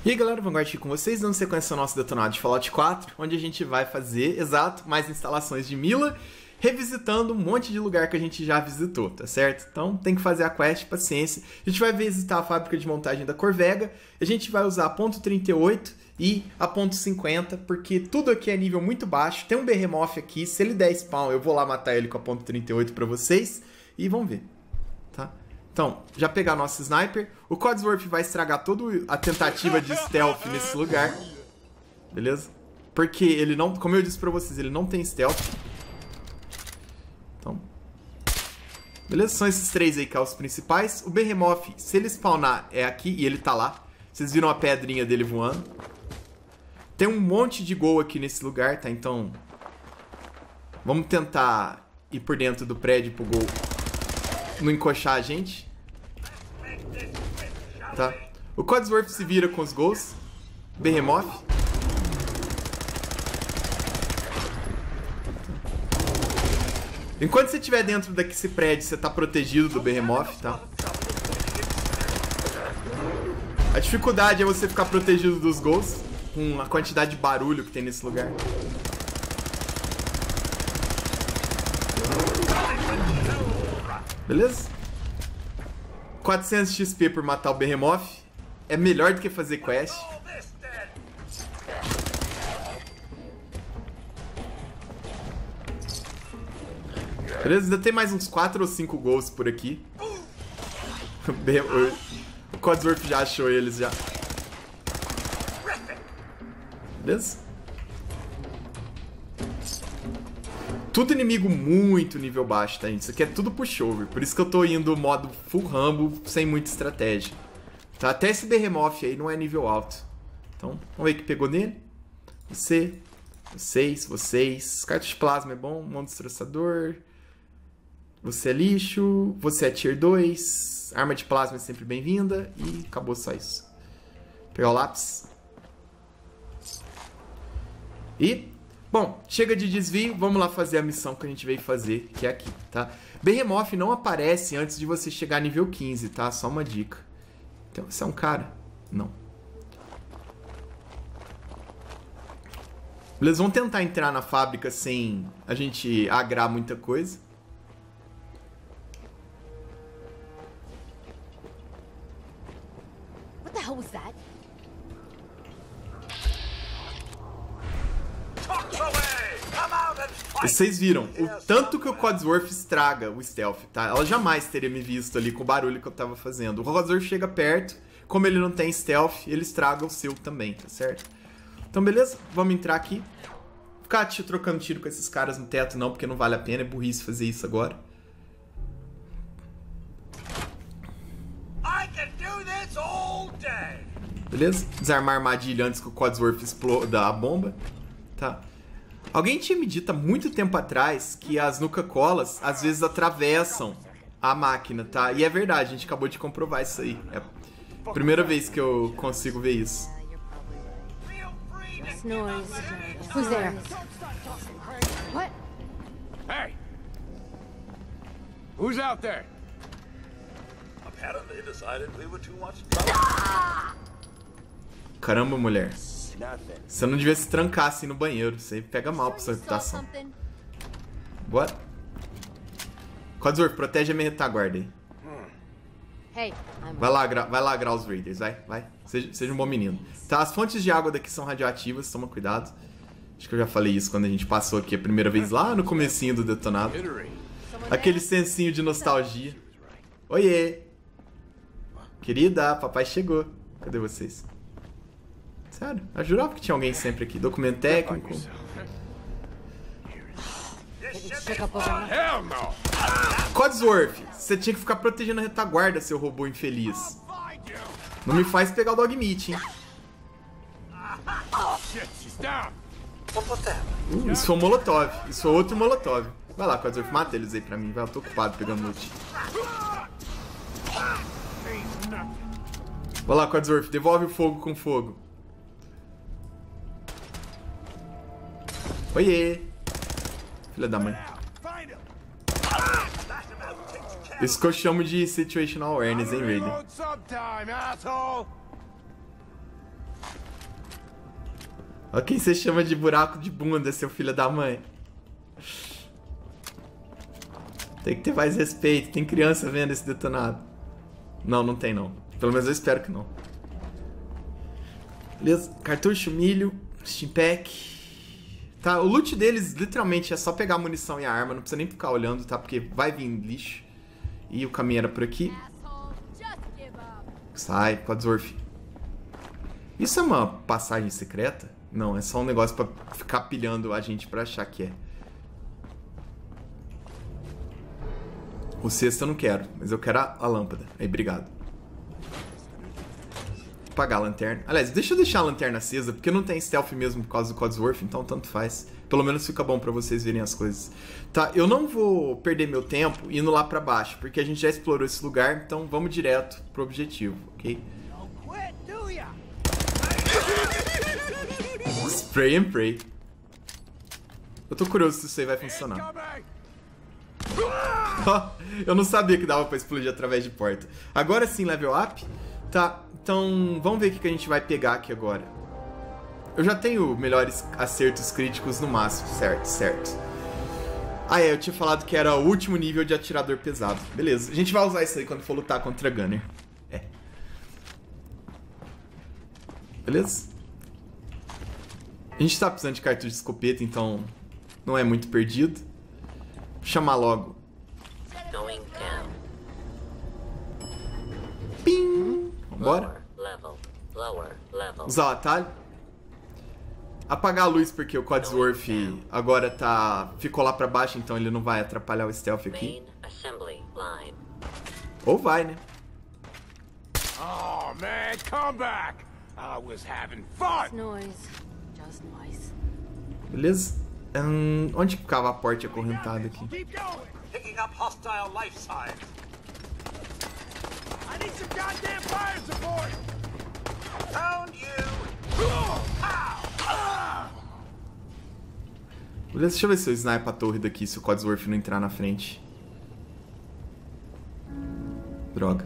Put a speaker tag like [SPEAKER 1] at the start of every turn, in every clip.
[SPEAKER 1] E aí galera, Vanguard aqui com vocês, dando sequência ao nosso detonado de Fallout 4, onde a gente vai fazer, exato, mais instalações de Mila, revisitando um monte de lugar que a gente já visitou, tá certo? Então tem que fazer a quest, paciência. A gente vai visitar a fábrica de montagem da Corvega, a gente vai usar a ponto .38 e a ponto .50, porque tudo aqui é nível muito baixo. Tem um Behemoth aqui, se ele der spawn eu vou lá matar ele com a ponto .38 pra vocês, e vamos ver, tá? Então, já pegar nosso sniper. O Codsworth vai estragar toda a tentativa de stealth nesse lugar. Beleza? Porque ele não, como eu disse pra vocês, ele não tem stealth. Então, beleza? São esses três aí que são os principais. O Behemoth, se ele spawnar, é aqui e ele tá lá. Vocês viram a pedrinha dele voando. Tem um monte de gol aqui nesse lugar, tá? Então, vamos tentar ir por dentro do prédio pro gol não encoxar a gente. Tá? O Codsworth se vira com os gols. Behemoth. Enquanto você estiver dentro desse prédio, você tá protegido do Behemoth, tá? A dificuldade é você ficar protegido dos gols com a quantidade de barulho que tem nesse lugar. Beleza? 400 XP por matar o Behemoth é melhor do que fazer quest. Beleza? Ainda tem mais uns 4 ou 5 gols por aqui. O Codsworth já achou eles já. Beleza? Tudo inimigo muito nível baixo, tá, gente? Isso aqui é tudo pushover. Por isso que eu tô indo modo full Rambo, sem muita estratégia. Tá? Até esse Behemoth aí não é nível alto. Então, vamos ver o que pegou nele. Vocês. Cartucho de plasma é bom. Mão destroçador. Você é lixo. Você é tier 2. Arma de plasma é sempre bem-vinda. E acabou só isso. Vou pegar o lápis. E... bom, chega de desvio, vamos lá fazer a missão que a gente veio fazer, que é aqui, tá? Behemoth não aparece antes de você chegar a nível 15, tá? Só uma dica. Então, você é um cara? Não. Beleza, vamos tentar entrar na fábrica sem a gente agrar muita coisa.
[SPEAKER 2] What the hell was that?
[SPEAKER 1] E vocês viram o tanto que o Codsworth estraga o stealth, tá? Ela jamais teria me visto ali com o barulho que eu tava fazendo. O Codsworth chega perto, como ele não tem stealth, ele estraga o seu também, tá certo? Então, beleza? Vamos entrar aqui. Ficar trocando tiro com esses caras no teto não, porque não vale a pena, é burrice fazer isso agora. Beleza? Desarmar a armadilha antes que o Codsworth exploda a bomba, tá? Alguém tinha me dito há muito tempo atrás que as Nuka-Colas às vezes atravessam a máquina, tá? E é verdade, a gente acabou de comprovar isso aí. É a primeira vez que eu consigo ver isso.
[SPEAKER 2] Who's there? What?
[SPEAKER 3] Hey! Who's out there?
[SPEAKER 4] Apparently decided we were too much trouble.
[SPEAKER 1] Caramba, mulher. Você não devia se trancar assim no banheiro. Você pega mal pra sua reputação. Bora. Codsworth, protege a minha retaguarda aí. Vai lá agrar os Raiders, vai. Seja um bom menino. Tá, as fontes de água daqui são radioativas, toma cuidado. Acho que eu já falei isso quando a gente passou aqui a primeira vez lá no comecinho do detonado. Aquele sensinho de nostalgia. Oiê! Querida, papai chegou. Cadê vocês? Sério, eu jurava que tinha alguém sempre aqui. Documento técnico. Codsworth, você tinha que ficar protegendo a retaguarda, seu robô infeliz. Não me faz pegar o Dogmeat, hein? Isso foi um molotov. Isso foi outro molotov. Vai lá, Codsworth, mata eles aí pra mim. Vai, eu tô ocupado pegando loot. Vai lá, Codsworth, devolve o fogo com fogo. Oiê! Filha da mãe. Isso que eu chamo de situational awareness, hein, Raiden? Olha quem você chama de buraco de bunda, seu filho da mãe. Tem que ter mais respeito. Tem criança vendo esse detonado. Não, não tem não. Pelo menos eu espero que não. Beleza. Cartucho, milho, steampack. Tá, o loot deles literalmente é só pegar a munição e a arma. Não precisa nem ficar olhando, tá? Porque vai vir lixo. E o caminho era por aqui. Sai, Codsworth. Isso é uma passagem secreta? Não, é só um negócio pra ficar pilhando a gente pra achar que é. O cesto eu não quero, mas eu quero a lâmpada. Aí, obrigado. Vou apagar a lanterna. Aliás, deixa eu deixar a lanterna acesa, porque não tem stealth mesmo por causa do Codsworth, então tanto faz. Pelo menos fica bom pra vocês verem as coisas. Tá, eu não vou perder meu tempo indo lá pra baixo, porque a gente já explorou esse lugar, então vamos direto pro objetivo, ok? Spray and pray. Eu tô curioso se isso aí vai funcionar. Eu não sabia que dava pra explodir através de porta. Agora sim, level up. Tá, então vamos ver o que a gente vai pegar aqui agora. Eu já tenho melhores acertos críticos no máximo, certo. Ah, é, eu tinha falado que era o último nível de atirador pesado. Beleza, a gente vai usar isso aí quando for lutar contra Gunner. É. Beleza? A gente tá precisando de cartucho de escopeta, então não é muito perdido. Vou chamar logo. Pim! Vambora. Usar o atalho. Apagar a luz porque o Codsworth agora ficou lá pra baixo, então ele não vai atrapalhar o stealth aqui. Ou vai, né?
[SPEAKER 3] Oh man, come back! I was having fun.
[SPEAKER 2] Just noise.
[SPEAKER 1] Beleza? Onde que ficava a porta acorrentada aqui?
[SPEAKER 3] Keep going.
[SPEAKER 4] Picking up hostile life signs.
[SPEAKER 3] I need some goddamn fire support.
[SPEAKER 4] Found you.
[SPEAKER 1] Beleza, deixa eu ver se eu snipe a torre daqui, se o Codsworth não entrar na frente. Droga.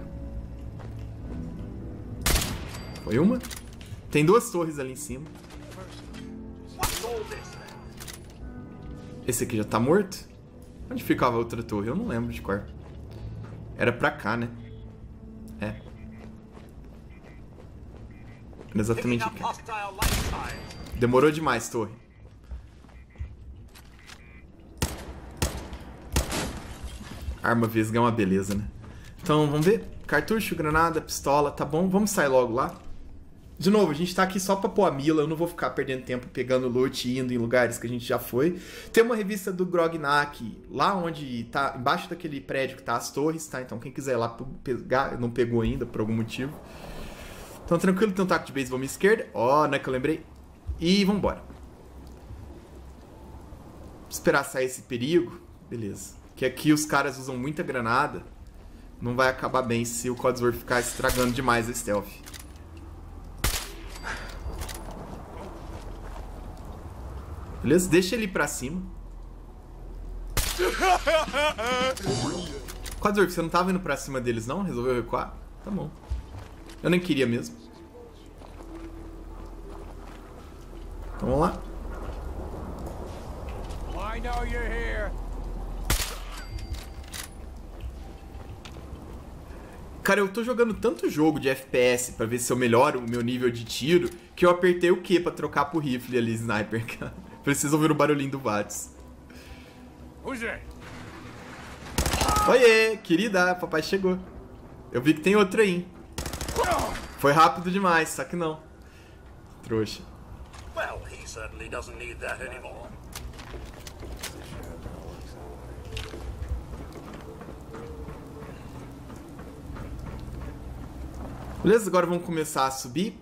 [SPEAKER 1] Foi uma? Tem duas torres ali em cima.
[SPEAKER 4] What's all this?
[SPEAKER 1] Esse aqui já tá morto? Onde ficava a outra torre? Eu não lembro de qual. Era pra cá, né? É. Era exatamente
[SPEAKER 4] Picking
[SPEAKER 1] aqui.
[SPEAKER 4] up hostile life signs.
[SPEAKER 1] Demorou demais, torre. Arma vesga é uma beleza, né? Então, vamos ver. Cartucho, granada, pistola, tá bom. Vamos sair logo lá. De novo, a gente tá aqui só pra pôr a Mila. Eu não vou ficar perdendo tempo pegando loot e indo em lugares que a gente já foi. Tem uma revista do Grognak lá onde tá, embaixo daquele prédio que tá as torres, tá? Então quem quiser ir lá pegar, não pegou ainda por algum motivo. Então tranquilo, tem um taco de beisebol à minha esquerda. Ó, não é que eu lembrei. E vambora. Esperar sair esse perigo. Beleza. Que aqui os caras usam muita granada. Não vai acabar bem se o Codsworth ficar estragando demais a stealth. Beleza? Deixa ele ir pra cima. Codsworth, você não tava indo pra cima deles não? Resolveu recuar? Tá bom. Eu nem queria mesmo. Então vamos lá.
[SPEAKER 3] I know you're here.
[SPEAKER 1] Cara, eu tô jogando tanto jogo de FPS pra ver se eu melhoro o meu nível de tiro que eu apertei o Q pra trocar pro rifle ali, sniper, cara. Preciso ouvir o barulhinho do VATS.
[SPEAKER 3] Who's there?
[SPEAKER 1] Oiê, querida, papai chegou. Eu vi que tem outro aí. Foi rápido demais, só que não. Trouxa.
[SPEAKER 4] Well, he certainly doesn't need that anymore.
[SPEAKER 1] Beleza, agora vamos começar a subir.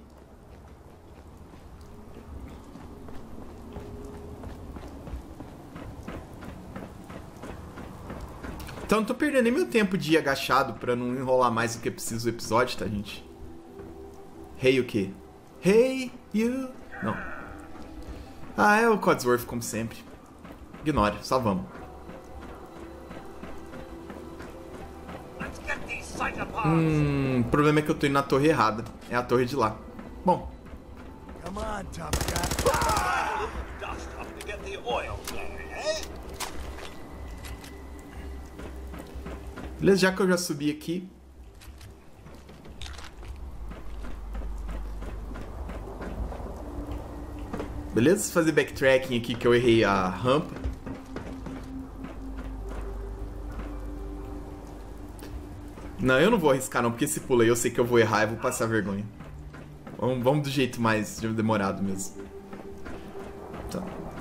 [SPEAKER 1] Então não tô perdendo nem meu tempo de ir agachado pra não enrolar mais do que preciso o episódio, tá, gente? Hey, o quê? Hey, you... Não. Ah, é o Codsworth, como sempre. Ignore, só vamos.
[SPEAKER 4] Let's get these psychopaths.
[SPEAKER 1] O problema é que eu tô indo na torre errada. É a torre de lá. Bom,
[SPEAKER 3] Come on, tough guy.
[SPEAKER 4] Dust up to get the oil flowing, eh?
[SPEAKER 1] Beleza, já que eu já subi aqui. Beleza? Fazer backtracking aqui que eu errei a rampa. Não, eu não vou arriscar não, porque se pula aí eu sei que eu vou errar e vou passar vergonha. Vamos do jeito mais demorado mesmo. Tá.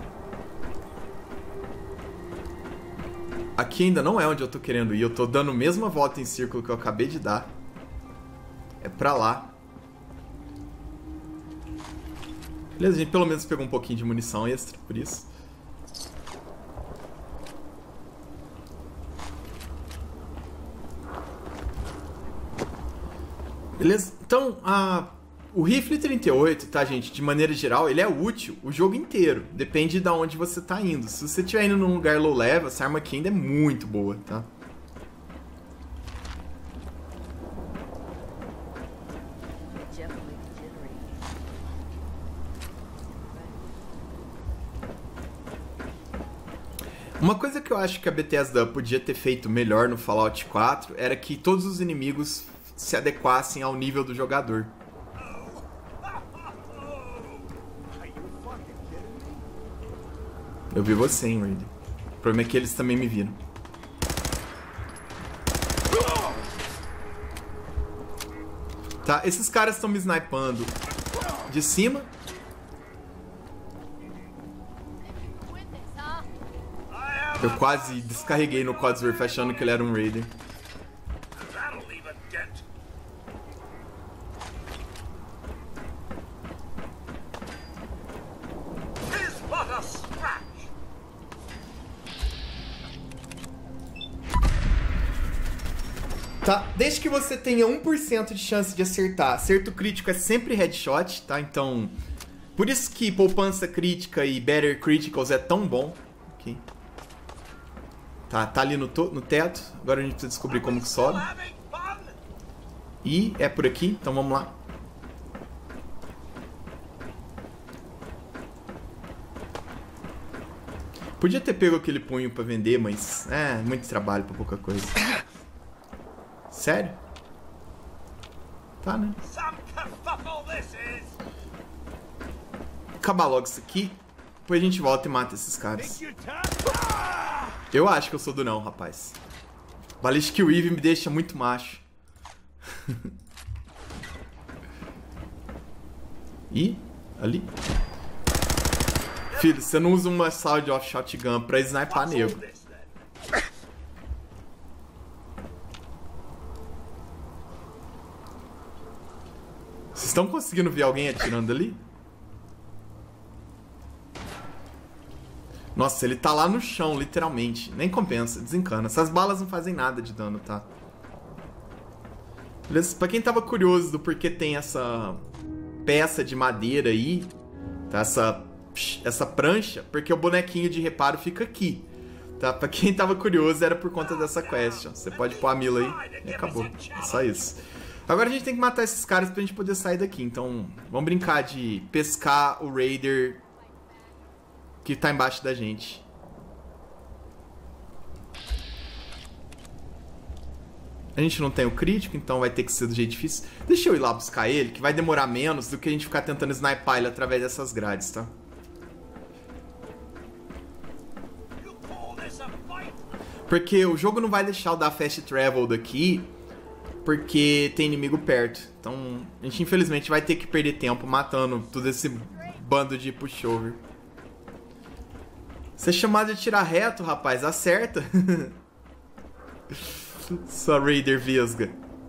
[SPEAKER 1] Aqui ainda não é onde eu tô querendo ir. Eu tô dando a mesma volta em círculo que eu acabei de dar. É pra lá. Beleza, a gente pelo menos pegou um pouquinho de munição extra, por isso. Beleza? Então, o rifle 38, tá, gente? De maneira geral, ele é útil o jogo inteiro. Depende de onde você tá indo. Se você estiver indo num lugar low level, essa arma aqui ainda é muito boa, tá? Uma coisa que eu acho que a Bethesda podia ter feito melhor no Fallout 4 era que todos os inimigos se adequassem ao nível do jogador. Eu vi você, hein, Raider. O problema é que eles também me viram. Tá, esses caras estão me snipando de cima. Eu quase descarreguei no Codsworth achando que ele era um Raider.
[SPEAKER 4] That'll leave a dent. Tis but a scratch.
[SPEAKER 1] Tá, desde que você tenha 1% de chance de acertar, acerto crítico é sempre headshot, tá? Então, por isso que poupança crítica e better criticals é tão bom. Ok. Tá ali no teto. Agora a gente precisa descobrir como que sobe. E é por aqui, então vamos lá. Podia ter pego aquele punho pra vender, mas é muito trabalho pra pouca coisa. Sério? Tá, né? Acabar logo isso aqui. Depois a gente volta e mata esses caras. Eu acho que eu sou do não, rapaz. Ballistic Weave me deixa muito macho. E ali. Filho, você não usa uma Sound of Shotgun pra snipar nego. Vocês estão conseguindo ver alguém atirando ali? Nossa, ele tá lá no chão, literalmente. Nem compensa, desencana. Essas balas não fazem nada de dano, tá? Beleza? Pra quem tava curioso do porquê tem essa peça de madeira aí, tá? Essa prancha, porque o bonequinho de reparo fica aqui, tá? Pra quem tava curioso, era por conta dessa quest. Você pode pôr a Mila aí e acabou. É só isso. Agora a gente tem que matar esses caras pra gente poder sair daqui. Então, vamos brincar de pescar o Raider que tá embaixo da gente. A gente não tem o crítico, então vai ter que ser do jeito difícil. Deixa eu ir lá buscar ele, que vai demorar menos do que a gente ficar tentando snipar ele através dessas grades, tá? Porque o jogo não vai deixar eu dar fast travel daqui, porque tem inimigo perto. Então, a gente infelizmente vai ter que perder tempo matando todo esse bando de pushover. Você é chamado de atirar reto, rapaz. Acerta. Sua Raider vesga.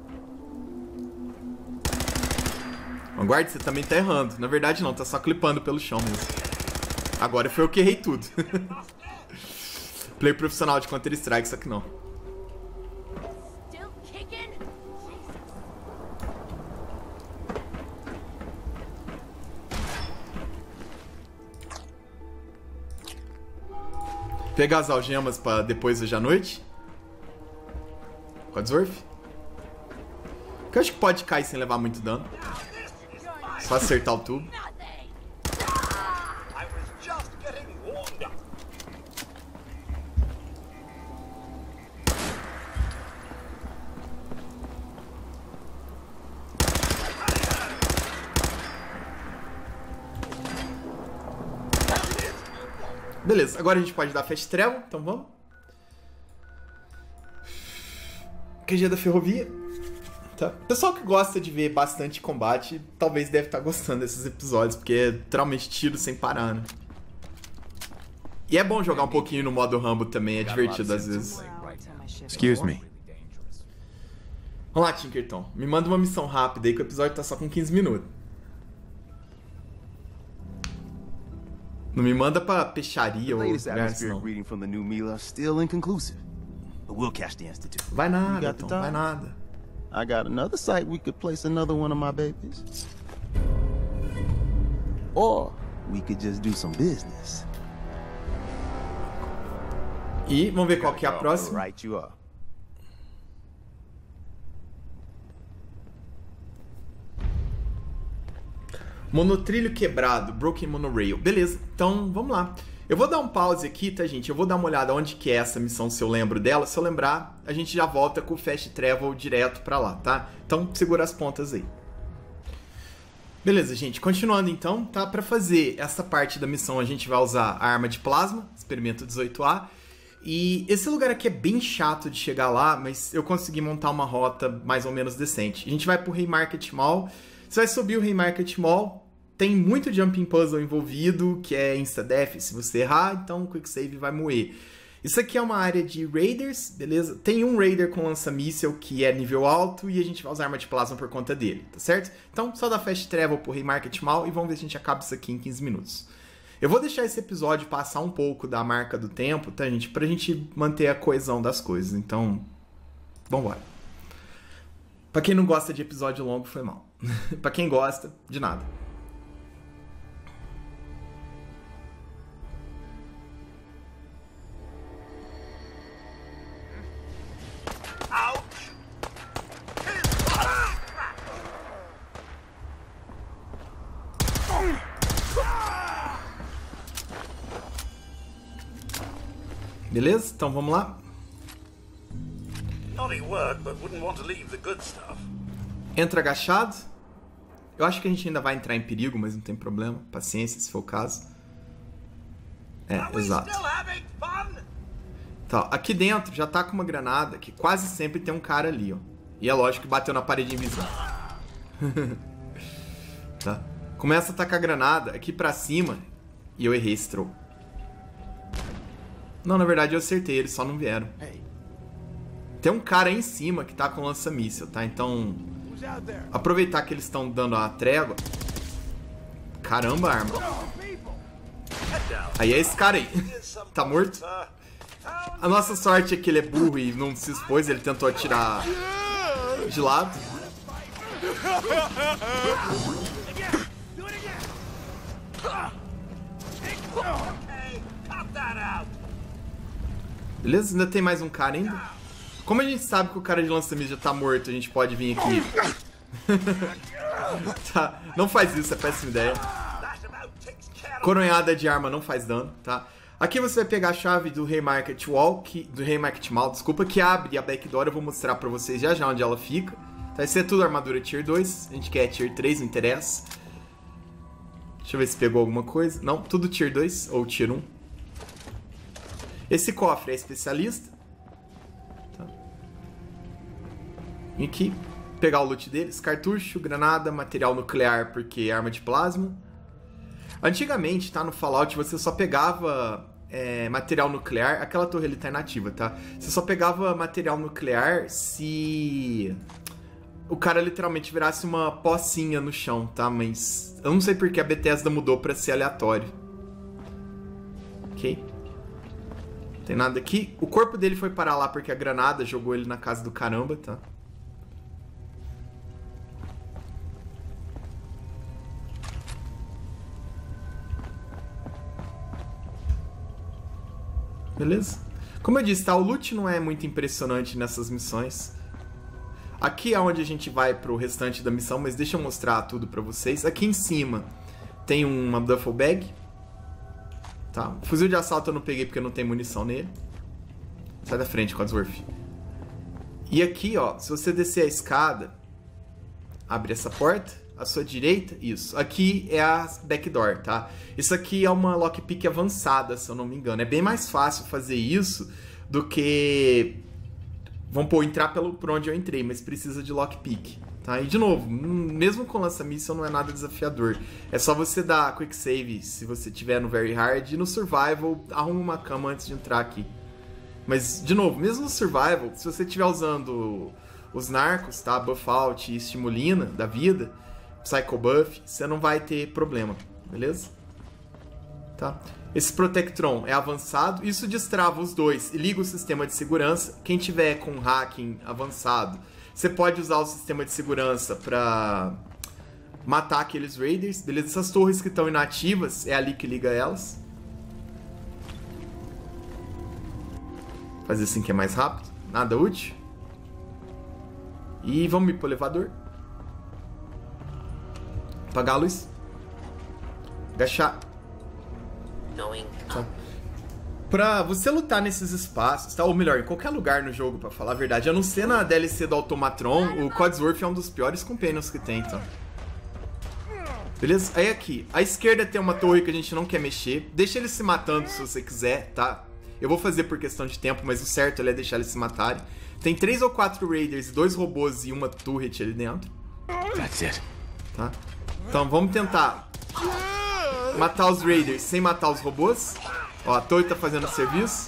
[SPEAKER 1] Aguarde, você também tá errando. Na verdade não, tá só clipando pelo chão mesmo. Agora foi eu que errei tudo. Play profissional de Counter-Strike, só que não. Pegar as algemas pra depois hoje à noite. Codsworth. Que eu acho que pode cair sem levar muito dano. Só acertar o tubo. Beleza, agora a gente pode dar fast travel, então vamos. QG da ferrovia. Tá. Pessoal que gosta de ver bastante combate, talvez deve estar gostando desses episódios, porque é literalmente tiro sem parar, né? E é bom jogar um pouquinho no modo Rambo também, é divertido às vezes.
[SPEAKER 5] Excuse me.
[SPEAKER 1] Vamos lá, Tinkerton. Me manda uma missão rápida aí que o episódio tá só com 15 minutos. Não me manda pra peixaria ou
[SPEAKER 5] Latest
[SPEAKER 1] lugar assim,
[SPEAKER 5] atmospheric
[SPEAKER 1] não.
[SPEAKER 5] reading from the new Mila still inconclusive. But we'll catch the Institute.
[SPEAKER 1] Vai nada,
[SPEAKER 5] got the
[SPEAKER 1] Tom,
[SPEAKER 5] time?
[SPEAKER 1] vai nada.
[SPEAKER 5] I got another site we could place another one of my babies. Or we could just do some business.
[SPEAKER 1] E vamos ver qual que é a próxima.
[SPEAKER 5] Right you are.
[SPEAKER 1] Monotrilho quebrado, Broken Monorail. Beleza, então vamos lá. Eu vou dar um pause aqui, tá, gente? Eu vou dar uma olhada onde que é essa missão, se eu lembro dela. Se eu lembrar, a gente já volta com o Fast Travel direto pra lá, tá? Então, segura as pontas aí. Beleza, gente. Continuando, então, tá? Pra fazer essa parte da missão, a gente vai usar a arma de plasma, experimento 18A. E esse lugar aqui é bem chato de chegar lá, mas eu consegui montar uma rota mais ou menos decente. A gente vai pro Haymarket Mall. Você vai subir o Haymarket Mall. Tem muito jumping puzzle envolvido, que é insta-death se você errar, então o quick save vai moer. Isso aqui é uma área de raiders, beleza? Tem um raider com lança-míssel que é nível alto e a gente vai usar arma de plasma por conta dele, tá certo? Então só dá fast travel pro Haymarket Mall e vamos ver se a gente acaba isso aqui em 15 minutos. Eu vou deixar esse episódio passar um pouco da marca do tempo, tá, gente? Pra gente manter a coesão das coisas, então vambora. Pra quem não gosta de episódio longo, foi mal. Pra quem gosta, de nada.
[SPEAKER 4] Ouch!
[SPEAKER 1] Beleza? Então vamos lá.
[SPEAKER 4] Naughty word, but wouldn't want to leave the good stuff.
[SPEAKER 1] Entra agachado. Eu acho que a gente ainda vai entrar em perigo, mas não tem problema. Paciência, se for o caso. É,
[SPEAKER 4] Are we
[SPEAKER 1] exato.
[SPEAKER 4] still having fun?
[SPEAKER 1] Tá, aqui dentro já tá com uma granada que quase sempre tem um cara ali, ó. E é lógico que bateu na parede invisível. Tá. Começa a tacar a granada aqui pra cima e eu errei esse throw. Não, na verdade eu acertei, eles só não vieram. Tem um cara aí em cima que tá com lança-míssel, tá? Então, aproveitar que eles estão dando a trégua. Caramba, arma. Aí é esse cara aí. Tá morto? A nossa sorte é que ele é burro e não se expôs, ele tentou atirar de lado.
[SPEAKER 4] Hey, cut that out!
[SPEAKER 1] Beleza? Ainda tem mais um cara ainda. Como a gente sabe que o cara de lança-míssel já tá morto, a gente pode vir aqui. Tá, não faz isso, é péssima ideia.
[SPEAKER 4] That about takes care of
[SPEAKER 1] Coronhada de arma não faz dano, tá? Aqui você vai pegar a chave do Haymarket Mall, desculpa, que abre a backdoor. Eu vou mostrar pra vocês já já onde ela fica. Tá, isso é tudo armadura Tier 2. A gente quer Tier 3, não interessa. Deixa eu ver se pegou alguma coisa. Não, tudo Tier 2 ou Tier 1. Esse cofre é especialista. Tá. E aqui, pegar o loot deles. Cartucho, granada, material nuclear, porque é arma de plasma. Antigamente, tá, no Fallout, você só pegava material nuclear. Aquela torre ali tá inativa, tá? Você só pegava material nuclear se o cara literalmente virasse uma pocinha no chão, tá? Mas eu não sei porque a Bethesda mudou pra ser aleatório. Ok. Tem nada aqui. O corpo dele foi parar lá porque a granada jogou ele na casa do caramba, tá? Beleza? Como eu disse, tá? O loot não é muito impressionante nessas missões. Aqui é onde a gente vai pro restante da missão, mas deixa eu mostrar tudo pra vocês. Aqui em cima tem uma duffel bag. Tá? O fuzil de assalto eu não peguei porque não tem munição nele. Sai da frente, Codsworth. E aqui, ó, se você descer a escada, abre essa porta. à sua direita, isso. Aqui é a backdoor, tá? Isso aqui é uma lockpick avançada, se eu não me engano. É bem mais fácil fazer isso do que... Vamos pôr, entrar por onde eu entrei, mas precisa de lockpick, tá? E de novo, mesmo com lança-míssil não é nada desafiador. É só você dar quick save se você tiver no very hard e no survival arruma uma cama antes de entrar aqui. Mas, de novo, mesmo no survival, se você estiver usando os narcos, tá? Buff out e estimulina da vida, Psycho Buff, você não vai ter problema, beleza? Tá? Esse Protectron é avançado, isso destrava os dois e liga o sistema de segurança. Quem tiver com hacking avançado, você pode usar o sistema de segurança para matar aqueles raiders, beleza? Essas torres que estão inativas, é ali que liga elas. Fazer assim que é mais rápido, nada útil. E vamos ir pro elevador. Apagar a luz. Agachar. Tá. Pra você lutar nesses espaços, tá? Ou melhor, em qualquer lugar no jogo, pra falar a verdade, a não ser na DLC do Automatron, o Codsworth é um dos piores companions que tem, tá? Beleza? Aí aqui, à esquerda tem uma torre que a gente não quer mexer. Deixa eles se matando se você quiser, tá? Eu vou fazer por questão de tempo, mas o certo é deixar eles se matarem. Tem 3 ou 4 raiders, 2 robôs e uma turret ali dentro.
[SPEAKER 3] That's it.
[SPEAKER 1] Tá? Então vamos tentar matar os raiders sem matar os robôs. Ó, a torre tá fazendo serviço.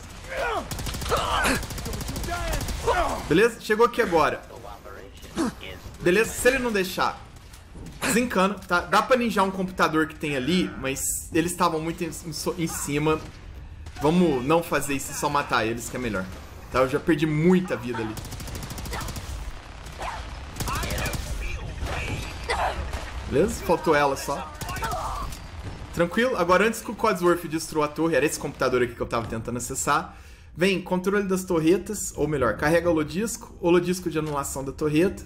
[SPEAKER 1] Beleza? Chegou aqui agora. Beleza? Se ele não deixar, desencana, tá? Dá pra ninjar um computador que tem ali, mas eles estavam muito em cima. Vamos não fazer isso e só matar eles, que é melhor. Tá? Eu já perdi muita vida ali. Beleza? Faltou ela só. Tranquilo? Agora, antes que o Codsworth destrua a torre, era esse computador aqui que eu tava tentando acessar. Vem, controle das torretas, ou melhor, carrega holodisco de anulação da torreta.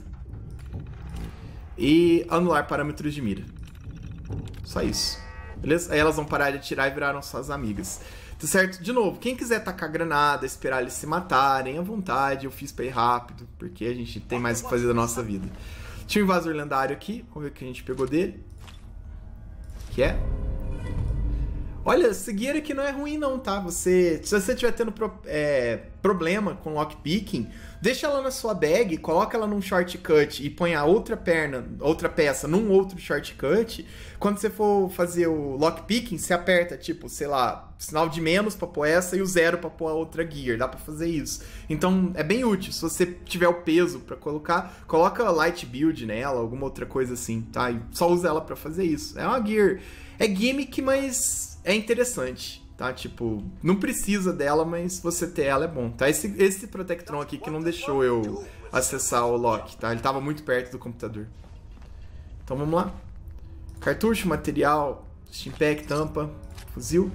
[SPEAKER 1] E anular parâmetros de mira. Só isso. Beleza? Aí elas vão parar de atirar e viraram suas amigas. Tá certo? De novo, quem quiser tacar granada, esperar eles se matarem, à vontade, eu fiz pra ir rápido, porque a gente tem mais o que fazer da nossa vida. Tinha um invasor lendário aqui, vamos ver o que a gente pegou dele. Que é? Olha, seguir aqui não é ruim não, tá? Se você estiver tendo problema com lockpicking, deixa ela na sua bag, coloca ela num shortcut e põe a outra peça num outro shortcut. Quando você for fazer o lockpicking, você aperta, tipo, sei lá, sinal de menos pra pôr essa e o 0 pra pôr a outra gear. Dá pra fazer isso. Então, é bem útil. Se você tiver o peso pra colocar, coloca light build nela, alguma outra coisa assim, tá? E só usa ela pra fazer isso. É uma gear. É gimmick, mas é interessante, tá? Tipo, não precisa dela, mas você ter ela é bom, tá? Esse Protectron aqui que não deixou eu acessar o lock, tá? Ele tava muito perto do computador. Então vamos lá. Cartucho, material, Stimpack, tampa, fuzil.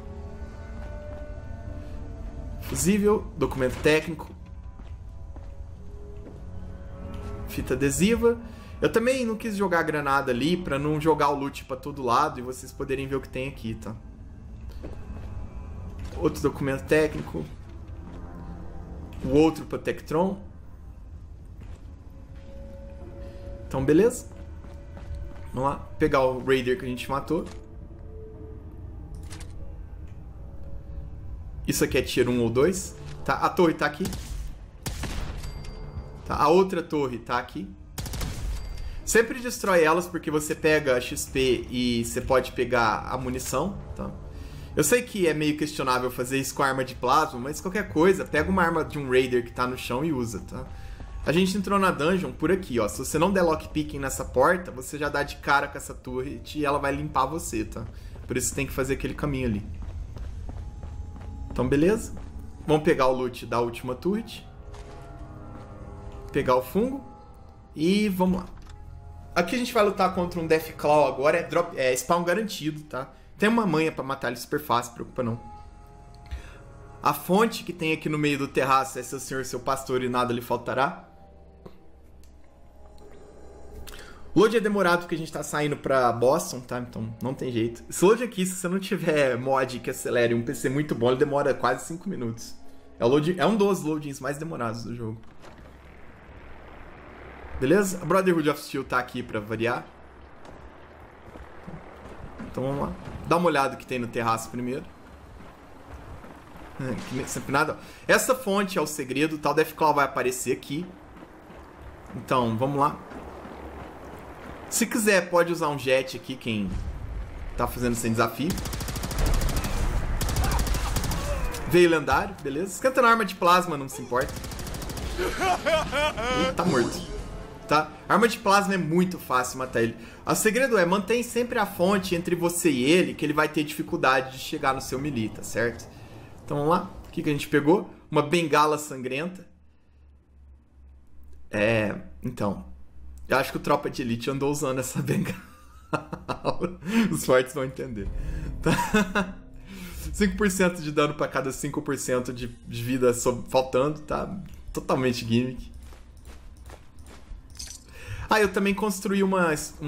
[SPEAKER 1] Fusível, documento técnico. Fita adesiva. Eu também não quis jogar a granada ali pra não jogar o loot pra todo lado e vocês poderem ver o que tem aqui, tá? Outro documento técnico. O outro Protectron. Então, beleza? Vamos lá. Pegar o Raider que a gente matou. Isso aqui é tier 1 ou 2. Tá? A torre tá aqui. Tá? A outra torre tá aqui. Sempre destrói elas porque você pega XP e você pode pegar a munição, tá? Eu sei que é meio questionável fazer isso com arma de plasma, mas qualquer coisa, pega uma arma de um Raider que tá no chão e usa, tá? A gente entrou na dungeon por aqui, ó. Se você não der lockpicking nessa porta, você já dá de cara com essa torre e ela vai limpar você, tá? Por isso você tem que fazer aquele caminho ali. Então, beleza? Vamos pegar o loot da última turret. Pegar o fungo. E vamos lá. Aqui a gente vai lutar contra um Deathclaw agora, é spawn garantido, tá? Tem uma manha pra matar ele super fácil, não preocupa não. A fonte que tem aqui no meio do terraço é seu senhor, seu pastor e nada lhe faltará. O load é demorado porque a gente tá saindo pra Boston, tá? Então não tem jeito. Esse load aqui, se você não tiver mod que acelere um PC muito bom, ele demora quase 5 minutos. É um dos loadings mais demorados do jogo. Beleza? A Brotherhood of Steel tá aqui pra variar. Então vamos lá. Dá uma olhada que tem no terraço primeiro. Sempre nada. Essa fonte é o segredo, tal. Deathclaw vai aparecer aqui. Então, vamos lá. Se quiser, pode usar um jet aqui, quem tá fazendo sem desafio. Veio lendário, beleza. Esquentando a arma de plasma, não se importa. Tá morto. Tá? A arma de plasma é muito fácil matar ele. O segredo é, mantém sempre a fonte entre você e ele, que ele vai ter dificuldade de chegar no seu melee, tá certo? Então vamos lá. O que a gente pegou? Uma bengala sangrenta. Então. Eu acho que o Tropa de Elite andou usando essa bengala. Os fortes vão entender. Tá? 5% de dano para cada 5% de vida faltando, tá? Totalmente gimmick. Eu também construí um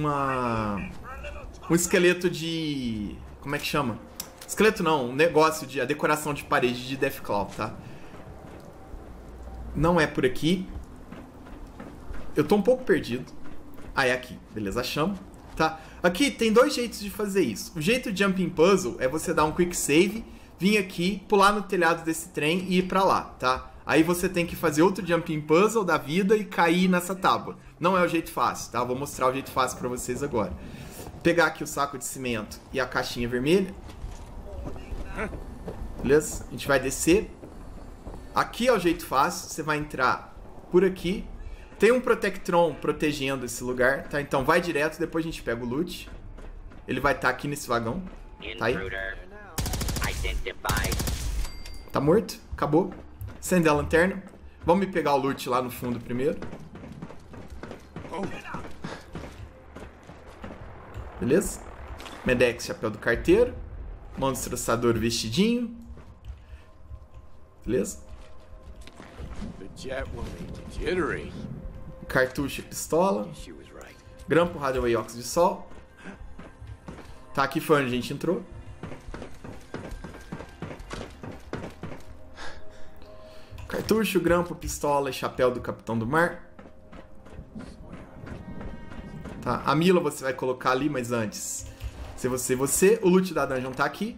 [SPEAKER 1] esqueleto de... Como é que chama? Esqueleto não, um negócio de... A decoração de parede de Deathclaw, tá? Não é por aqui. Eu tô um pouco perdido. É aqui. Beleza, achamos. Tá? Aqui tem dois jeitos de fazer isso. O jeito de Jumping Puzzle é você dar um Quick Save, vir aqui, pular no telhado desse trem e ir pra lá, tá? Aí você tem que fazer outro Jumping Puzzle da vida e cair nessa tábua. Não é o jeito fácil, tá? Eu vou mostrar o jeito fácil pra vocês agora. Pegar aqui o saco de cimento e a caixinha vermelha. Beleza? A gente vai descer. Aqui é o jeito fácil. Você vai entrar por aqui. Tem um Protectron protegendo esse lugar, tá? Então vai direto, depois a gente pega o loot. Ele vai estar aqui nesse vagão. Tá aí. Tá morto? Acabou. Acender a lanterna. Vamos pegar o loot lá no fundo primeiro. Beleza? Medex, chapéu do carteiro. Mão destroçador vestidinho. Beleza? Cartucho e pistola. Grampo, Radaway, óxido de sol. Tá, aqui foi onde a gente entrou. Cartucho, grampo, pistola e chapéu do Capitão do Mar. Tá, a Mila você vai colocar ali, mas antes. Se você, o loot da dungeon tá aqui.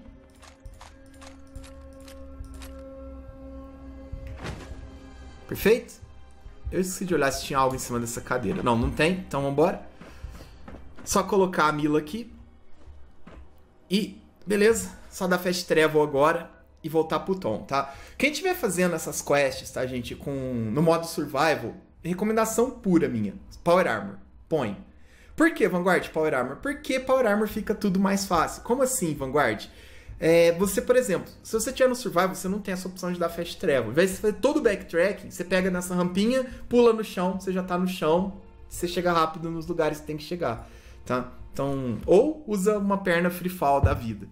[SPEAKER 1] Perfeito? Eu esqueci de olhar se tinha algo em cima dessa cadeira. Não, não tem, então vambora. Só colocar a Mila aqui. E, beleza, só dar Fast Travel agora e voltar pro Tom, tá? Quem estiver fazendo essas quests, tá, gente, no modo Survival, recomendação pura minha, Power Armor, põe. Por que, Vanguard, Power Armor? Porque Power Armor fica tudo mais fácil. Como assim, Vanguard? Você, por exemplo, se você estiver no Survival, você não tem essa opção de dar Fast Travel. Ao invés de fazer todo o backtracking, você pega nessa rampinha, pula no chão, você já tá no chão, você chega rápido nos lugares que tem que chegar, tá? Então, ou usa uma perna free fall da vida.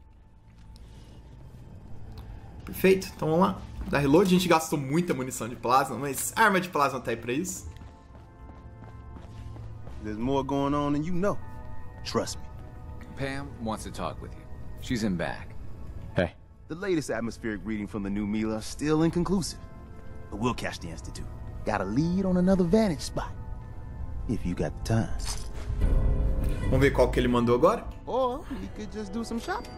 [SPEAKER 1] Perfeito? Então vamos lá. Dá reload. A gente gastou muita munição de plasma, mas a arma de plasma tá aí pra isso.
[SPEAKER 5] There's more going on than you know. Trust me.
[SPEAKER 6] Pam wants to talk with you. She's in back.
[SPEAKER 5] Hey. The latest atmospheric reading from the new Mila still inconclusive. But we'll catch the Institute. Got a lead on another vantage spot. If you got the time.
[SPEAKER 1] Vamos ver qual que ele mandou agora?
[SPEAKER 5] Or we could just do some shopping.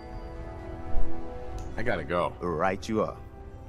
[SPEAKER 6] I gotta go.
[SPEAKER 5] Right you are.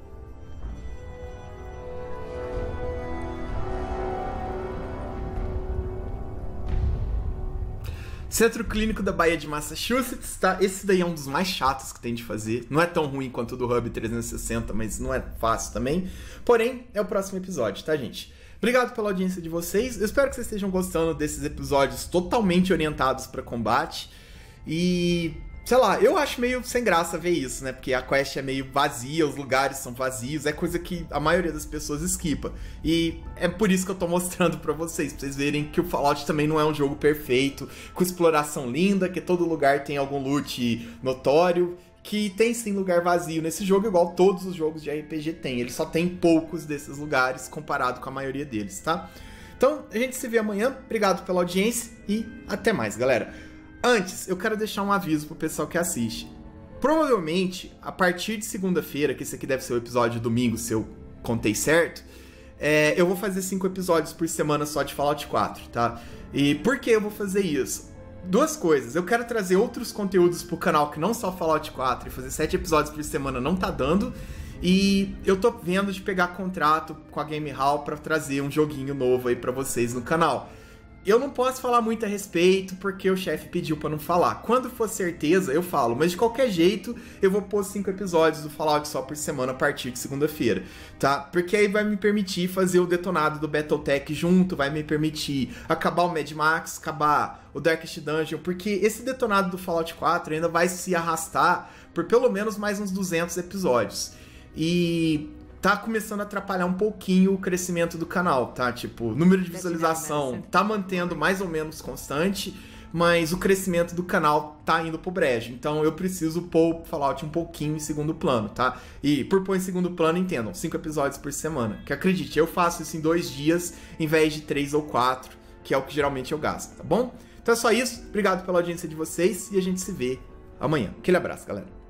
[SPEAKER 1] Centro Clínico da Bahia de Massachusetts, tá? Esse daí é um dos mais chatos que tem de fazer. Não é tão ruim quanto o do Hub 360, mas não é fácil também. Porém, é o próximo episódio, tá, gente? Obrigado pela audiência de vocês. Eu espero que vocês estejam gostando desses episódios totalmente orientados para combate. E, sei lá, eu acho meio sem graça ver isso, né? Porque a quest é meio vazia, os lugares são vazios, é coisa que a maioria das pessoas esquipa. E é por isso que eu tô mostrando pra vocês verem que o Fallout também não é um jogo perfeito, com exploração linda, que todo lugar tem algum loot notório, que tem sim lugar vazio nesse jogo, igual todos os jogos de RPG tem. Ele só tem poucos desses lugares comparado com a maioria deles, tá? Então, a gente se vê amanhã. Obrigado pela audiência e até mais, galera. Antes, eu quero deixar um aviso pro pessoal que assiste. Provavelmente, a partir de segunda-feira, que esse aqui deve ser o episódio de domingo, se eu contei certo, eu vou fazer 5 episódios por semana só de Fallout 4, tá? E por que eu vou fazer isso? duas coisas. Eu quero trazer outros conteúdos pro canal que não só Fallout 4 e fazer 7 episódios por semana não tá dando. E eu tô vendo de pegar contrato com a Game Hall pra trazer um joguinho novo aí pra vocês no canal. Eu não posso falar muito a respeito, porque o chefe pediu pra não falar. Quando for certeza, eu falo. Mas de qualquer jeito, eu vou pôr 5 episódios do Fallout só por semana a partir de segunda-feira, tá? Porque aí vai me permitir fazer o detonado do Battletech junto, vai me permitir acabar o Mad Max, acabar o Darkest Dungeon, porque esse detonado do Fallout 4 ainda vai se arrastar por pelo menos mais uns 200 episódios. E tá começando a atrapalhar um pouquinho o crescimento do canal, tá? Tipo, o número de visualização tá mantendo mais ou menos constante, mas o crescimento do canal tá indo pro brejo. Então eu preciso pôr o Fallout um pouquinho em segundo plano, tá? E por pôr em segundo plano, entendam, 5 episódios por semana. Que acredite, eu faço isso em 2 dias, em vez de 3 ou 4, que é o que geralmente eu gasto, tá bom? Então é só isso, obrigado pela audiência de vocês e a gente se vê amanhã. Aquele abraço, galera.